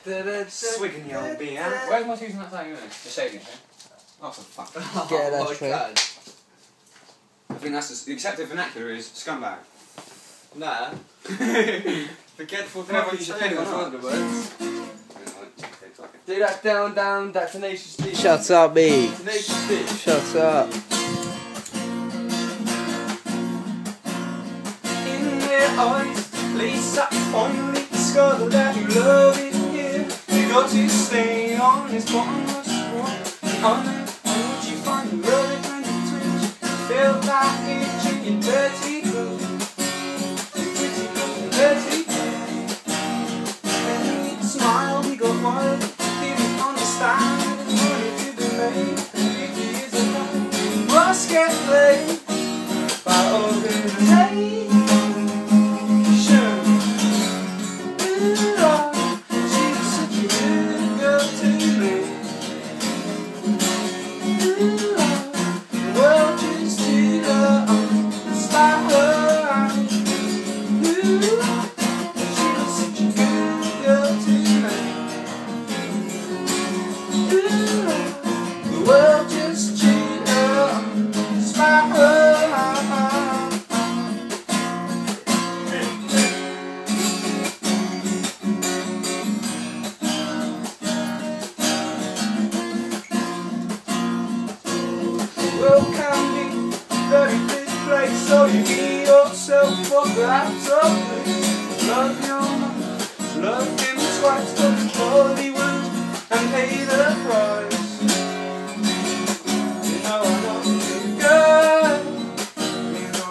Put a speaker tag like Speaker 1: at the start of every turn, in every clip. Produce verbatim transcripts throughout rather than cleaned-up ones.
Speaker 1: Swigging the old beer.
Speaker 2: Where's my using that thing, isn't it? The shaving thing. Oh, for fuck.
Speaker 3: Get that
Speaker 1: Oh,
Speaker 3: straight.
Speaker 1: God.
Speaker 2: I think that's the, the accepted vernacular is scumbag.
Speaker 1: Nah. Forgetful
Speaker 2: Whenever
Speaker 1: fucking
Speaker 2: you say
Speaker 1: shame
Speaker 2: it,
Speaker 1: was
Speaker 2: or
Speaker 1: one
Speaker 2: not.
Speaker 1: of the words.
Speaker 2: Okay,
Speaker 1: Do that down, down, that tenacious D.
Speaker 3: Shut up, B.
Speaker 1: Tenacious D.
Speaker 3: Shut up.
Speaker 1: In their eyes, place up only discover that you love it here. You got to stay on this bottomless water. On it, would you find the road when you twitch? Feel that itch in your dirty clothes. Your pretty clothes and dirty clothes. When you smile, we got wild. Didn't understand it wanted to be made. Fifty years ago, must get played by organization. World can be a very big place, so you give yourself for perhaps a place. Love your mom, love him twice, go to Hollywood and pay the price. You know I know you, girl. You know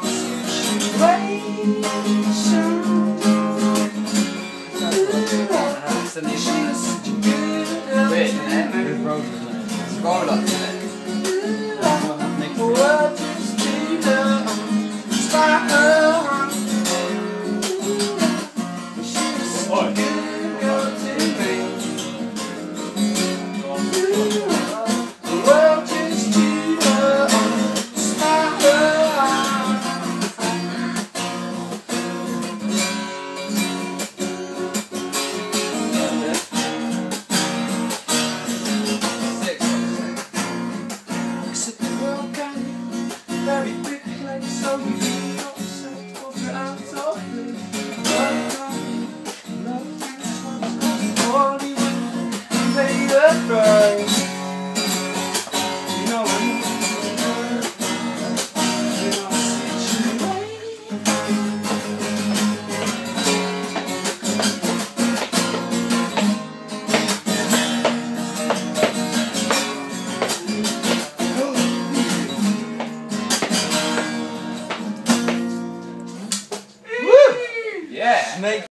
Speaker 1: situation. She's such a good girl.
Speaker 2: Wait, isn't it? There's rollers, isn't it? It's rollers, isn't it?
Speaker 1: What is to love? Inspire her. She's such a good girl to me. The world is to love. Inspire her. Very big place, so you need yourself to get out of this. Love, Hollywood, and pay the price. You know what I mean? You know
Speaker 2: Yeah.
Speaker 1: Make